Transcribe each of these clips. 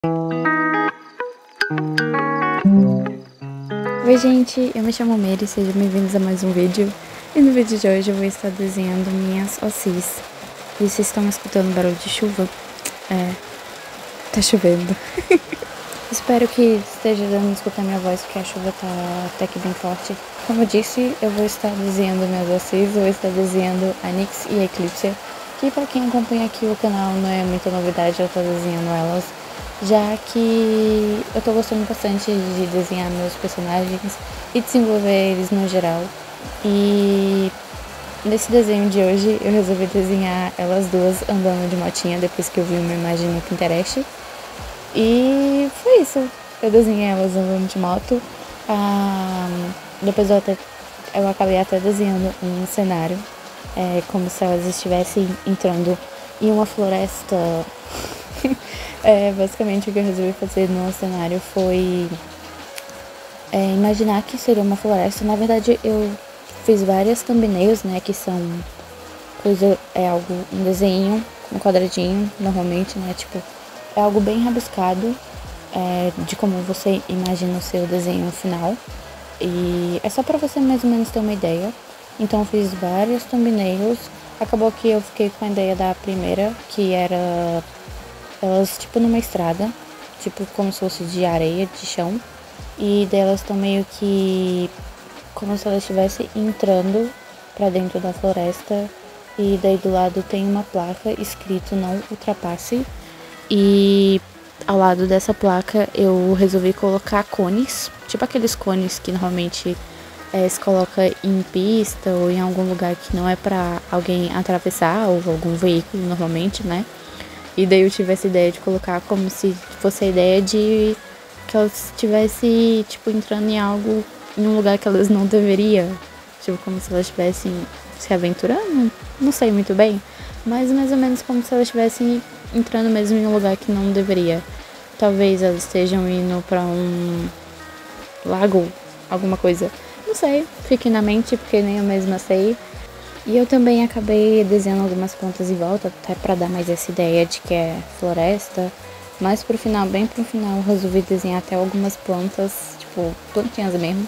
Oi gente, eu me chamo Mary, sejam bem-vindos a mais um vídeo. E no vídeo de hoje eu vou estar desenhando minhas ossis. E vocês estão escutando barulho de chuva? Tá chovendo. Espero que esteja dando pra escutar minha voz, porque a chuva tá até que bem forte. Como eu disse, eu vou estar desenhando minhas ossis, eu vou estar desenhando a Nyx e a Eclipse, que pra quem acompanha aqui o canal não é muita novidade eu estar desenhando elas, já que eu tô gostando bastante de desenhar meus personagens e desenvolver eles no geral. E nesse desenho de hoje eu resolvi desenhar elas duas andando de motinha depois que eu vi uma imagem no Pinterest. E foi isso, eu desenhei elas andando de moto. Depois eu acabei até desenhando um cenário, como se elas estivessem entrando em uma floresta. Basicamente o que eu resolvi fazer no cenário foi imaginar que seria uma floresta. Na verdade eu fiz várias thumbnails, né, que são um desenho, um quadradinho, normalmente, né, tipo, é algo bem rabiscado, de como você imagina o seu desenho final. E é só pra você mais ou menos ter uma ideia. Então eu fiz várias thumbnails. Acabou que eu fiquei com a ideia da primeira, que era elas tipo numa estrada, tipo como se fosse de areia, de chão. E delas estão meio que como se elas estivessem entrando pra dentro da floresta. E daí do lado tem uma placa escrito "Não ultrapasse". E ao lado dessa placa eu resolvi colocar cones, tipo aqueles cones que normalmente se coloca em pista ou em algum lugar que não é pra alguém atravessar, ou algum veículo normalmente, né? E daí eu tive essa ideia de colocar como se fosse a ideia de que elas estivessem, tipo, entrando em algo, em um lugar que elas não deveriam. Tipo, como se elas estivessem se aventurando, não sei muito bem, mas mais ou menos como se elas estivessem entrando mesmo em um lugar que não deveria. Talvez elas estejam indo pra um lago, alguma coisa. Não sei, fique na mente, porque nem eu mesma sei. E eu também acabei desenhando algumas plantas em volta, até pra dar mais essa ideia de que é floresta. Mas pro final, bem pro final, eu resolvi desenhar até algumas plantas, tipo, plantinhas mesmo.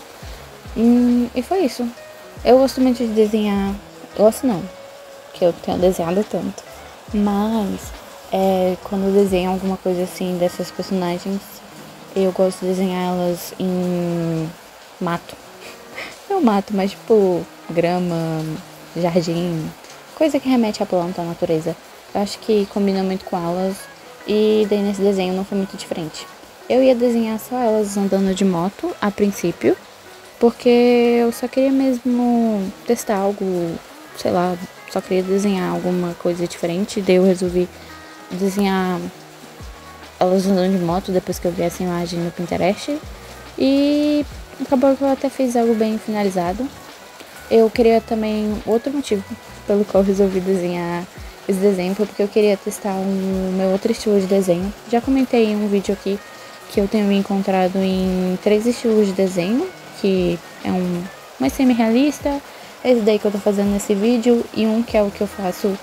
E foi isso. Eu gosto muito de desenhar. Gosto não, que eu tenho desenhado tanto. Mas quando eu desenho alguma coisa assim dessas personagens, eu gosto de desenhar elas em mato. Não mato, mas tipo grama, jardim, coisa que remete à planta, à natureza. Eu acho que combina muito com elas. E daí nesse desenho não foi muito diferente. Eu ia desenhar só elas andando de moto a princípio, porque eu só queria mesmo testar algo, sei lá, só queria desenhar alguma coisa diferente. Daí eu resolvi desenhar elas andando de moto depois que eu vi essa imagem no Pinterest. E acabou que eu até fiz algo bem finalizado. Eu queria também, outro motivo pelo qual eu resolvi desenhar esse desenho foi porque eu queria testar o meu outro estilo de desenho. Já comentei em um vídeo aqui que eu tenho me encontrado em 3 estilos de desenho, que é um mais semi-realista, esse daí que eu tô fazendo nesse vídeo, e um que é o que eu faço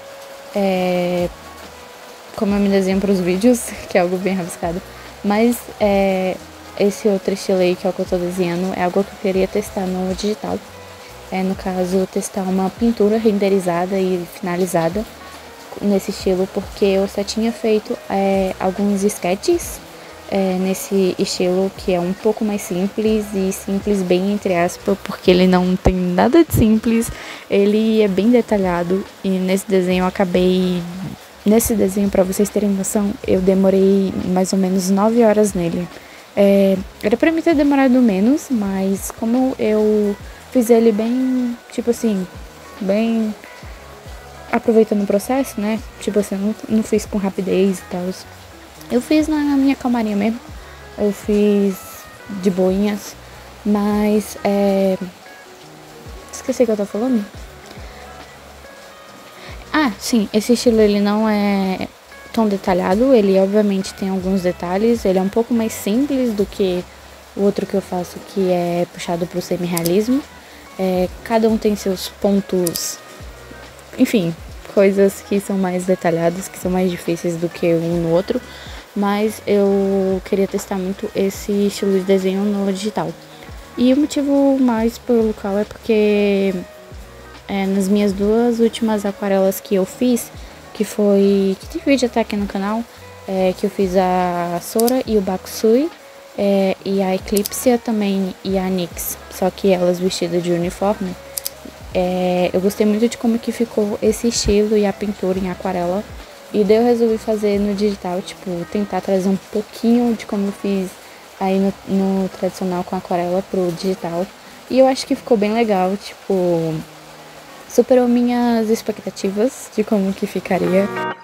como eu me desenho para os vídeos, que é algo bem rabiscado. Mas esse outro estilo aí, que é o que eu tô desenhando, é algo que eu queria testar no digital. No caso, testar uma pintura renderizada e finalizada nesse estilo, porque eu só tinha feito alguns sketches nesse estilo, que é um pouco mais simples, e simples bem entre aspas, porque ele não tem nada de simples, ele é bem detalhado. E nesse desenho pra vocês terem noção, eu demorei mais ou menos 9 horas nele. Era pra mim ter demorado menos, mas como eu fiz ele bem, tipo assim, bem aproveitando o processo, né? Tipo assim, não fiz com rapidez e tal. Eu fiz na minha calmaria mesmo. Eu fiz de boinhas. Mas, esqueci o que eu tô falando. Ah, sim, esse estilo ele não é tão detalhado. Ele obviamente tem alguns detalhes. Ele é um pouco mais simples do que o outro que eu faço, que é puxado pro semi-realismo. Cada um tem seus pontos, enfim, coisas que são mais detalhadas, que são mais difíceis do que um no outro. mas eu queria testar muito esse estilo de desenho no digital. E o motivo mais pelo qual é porque nas minhas 2 últimas aquarelas que eu fiz, que tem vídeo até aqui no canal, que eu fiz a Sora e o Bakusui, e a Eclipse também e a Nyx, só que elas vestidas de uniforme. Eu gostei muito de como que ficou esse estilo e a pintura em aquarela, e daí eu resolvi fazer no digital, tipo, tentar trazer um pouquinho de como eu fiz aí no tradicional com aquarela pro digital, e eu acho que ficou bem legal, tipo, superou minhas expectativas de como que ficaria.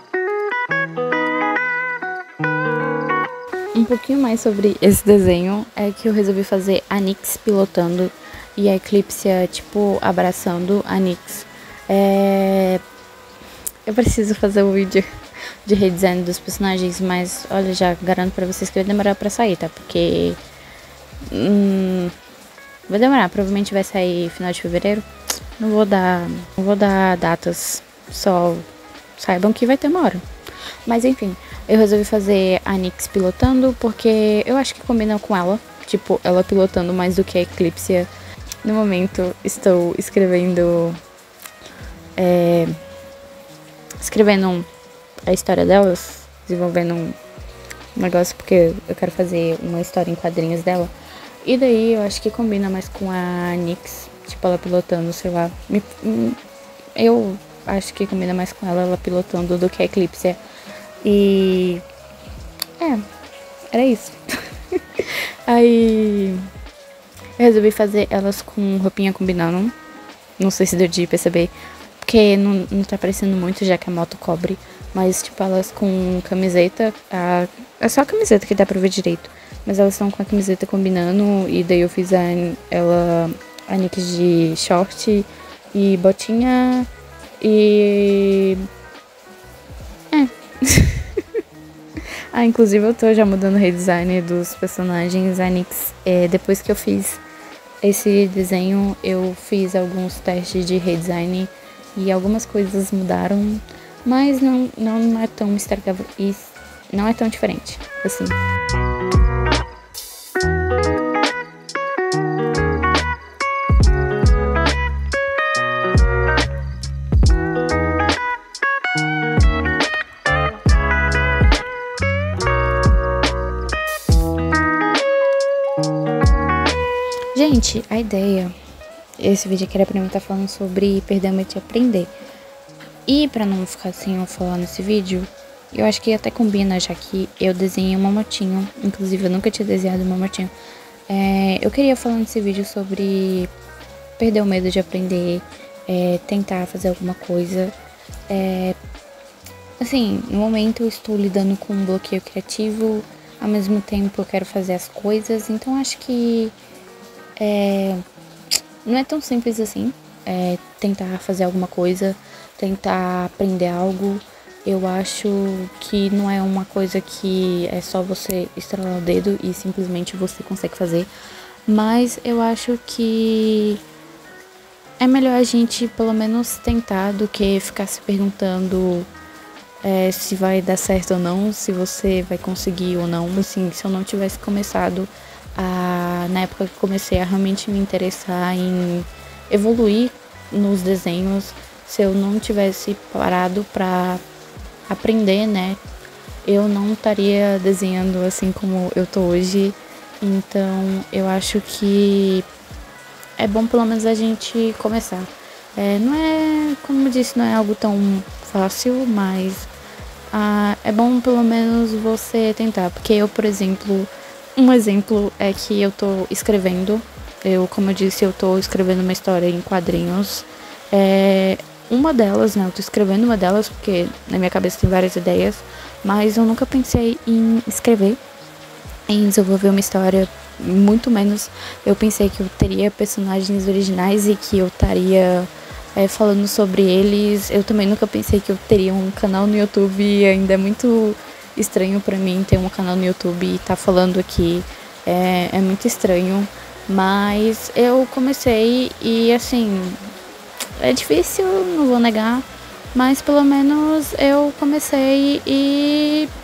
Um pouquinho mais sobre esse desenho é que eu resolvi fazer a Nyx pilotando e a Eclipse, tipo, abraçando a Nyx. Eu preciso fazer o vídeo de redesign dos personagens, mas olha, já garanto pra vocês que vai demorar pra sair, tá? Porque vai demorar, provavelmente vai sair final de fevereiro. Não vou dar datas, só saibam que vai ter uma hora. Mas enfim, eu resolvi fazer a Nyx pilotando porque eu acho que combina com ela. Tipo, ela pilotando mais do que a Eclipse. No momento, estou escrevendo a história delas, desenvolvendo um negócio porque eu quero fazer uma história em quadrinhos dela. E daí eu acho que combina mais com a Nyx, tipo, ela pilotando, sei lá. Eu acho que combina mais com ela pilotando do que a Eclipse. E era isso. Aí eu resolvi fazer elas com roupinha combinando. Não sei se deu de perceber, porque não tá aparecendo muito, já que a moto cobre. Mas tipo, elas com camiseta, é só a camiseta que dá pra ver direito. Mas elas estão com a camiseta combinando, e daí eu fiz a Nyx de short e botinha e... inclusive eu tô já mudando o redesign dos personagens. A Nyx, depois que eu fiz esse desenho, eu fiz alguns testes de redesign e algumas coisas mudaram, mas não é tão estragável e não é tão diferente, assim. Gente, a ideia, esse vídeo aqui era pra mim estar falando sobre perder o medo de aprender. E pra não ficar assim eu falando nesse vídeo, eu acho que até combina, já que eu desenhei uma motinho. Inclusive eu nunca tinha desenhado uma motinho. Eu queria falar nesse vídeo sobre perder o medo de aprender, tentar fazer alguma coisa. Assim, no momento eu estou lidando com um bloqueio criativo, ao mesmo tempo eu quero fazer as coisas, então acho que não é tão simples assim, tentar fazer alguma coisa, tentar aprender algo. Eu acho que não é uma coisa que é só você estralar o dedo e simplesmente você consegue fazer, mas eu acho que é melhor a gente pelo menos tentar do que ficar se perguntando se vai dar certo ou não, se você vai conseguir ou não. Assim, se eu não tivesse começado na época que comecei a realmente me interessar em evoluir nos desenhos, se eu não tivesse parado pra aprender, né, eu não estaria desenhando assim como eu tô hoje. Então eu acho que é bom pelo menos a gente começar. Não é, como eu disse, não é algo tão fácil, mas é bom pelo menos você tentar. Porque eu, por exemplo, um exemplo é que eu tô escrevendo. Como eu disse, eu tô escrevendo uma história em quadrinhos. Uma delas, né, eu tô escrevendo uma delas porque na minha cabeça tem várias ideias, mas eu nunca pensei em escrever, em desenvolver uma história, muito menos eu pensei que eu teria personagens originais e que eu estaria falando sobre eles. Eu também nunca pensei que eu teria um canal no YouTube, e ainda é muito estranho pra mim ter um canal no YouTube e tá falando aqui, é muito estranho, mas eu comecei e assim, é difícil, não vou negar, mas pelo menos eu comecei e tô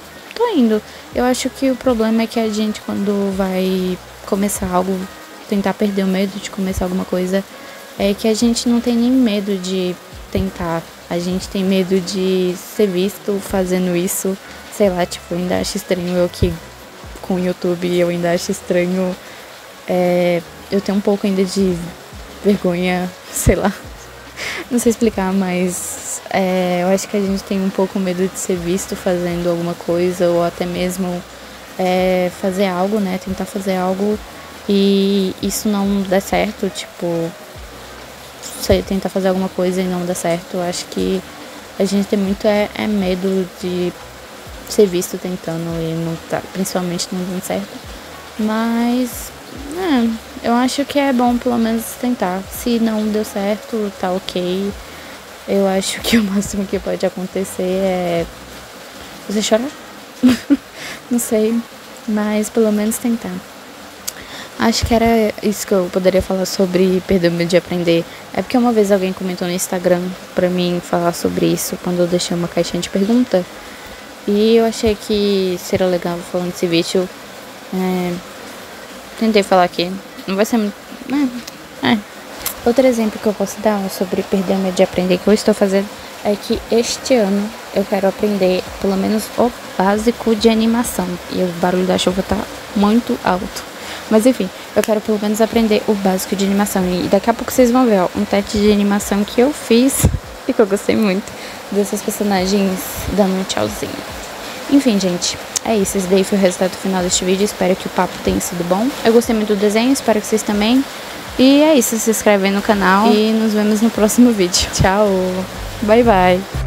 tô indo. Eu acho que o problema é que a gente, quando vai começar algo, tentar perder o medo de começar alguma coisa, é que a gente não tem nem medo de tentar. A gente tem medo de ser visto fazendo isso. Sei lá, tipo, eu ainda acho estranho eu que com o YouTube, eu ainda acho estranho. Eu tenho um pouco ainda de vergonha, sei lá. Não sei explicar, mas eu acho que a gente tem um pouco medo de ser visto fazendo alguma coisa, ou até mesmo fazer algo, né? Tentar fazer algo e isso não der certo, tipo, tentar fazer alguma coisa e não dar certo. Eu acho que a gente tem muito medo de ser visto tentando e não tá, principalmente não dando certo. Mas eu acho que é bom pelo menos tentar. Se não deu certo, tá ok. Eu acho que o máximo que pode acontecer é você chorar. Não sei, mas pelo menos tentar. Acho que era isso que eu poderia falar sobre perder o medo de aprender. É porque uma vez alguém comentou no Instagram pra mim falar sobre isso, quando eu deixei uma caixinha de pergunta. E eu achei que seria legal falando desse vídeo. Tentei falar aqui. Não vai ser muito... Outro exemplo que eu posso dar sobre perder o medo de aprender que eu estou fazendo é que este ano eu quero aprender pelo menos o básico de animação. E o barulho da chuva tá muito alto. Mas enfim, eu quero pelo menos aprender o básico de animação. E daqui a pouco vocês vão ver, ó, um teste de animação que eu fiz e que eu gostei muito desses personagens dando um tchauzinho. Enfim, gente, é isso. Esse daí foi o resultado final deste vídeo. Espero que o papo tenha sido bom. Eu gostei muito do desenho, espero que vocês também. E é isso, se inscreve aí no canal e nos vemos no próximo vídeo. Tchau, bye bye.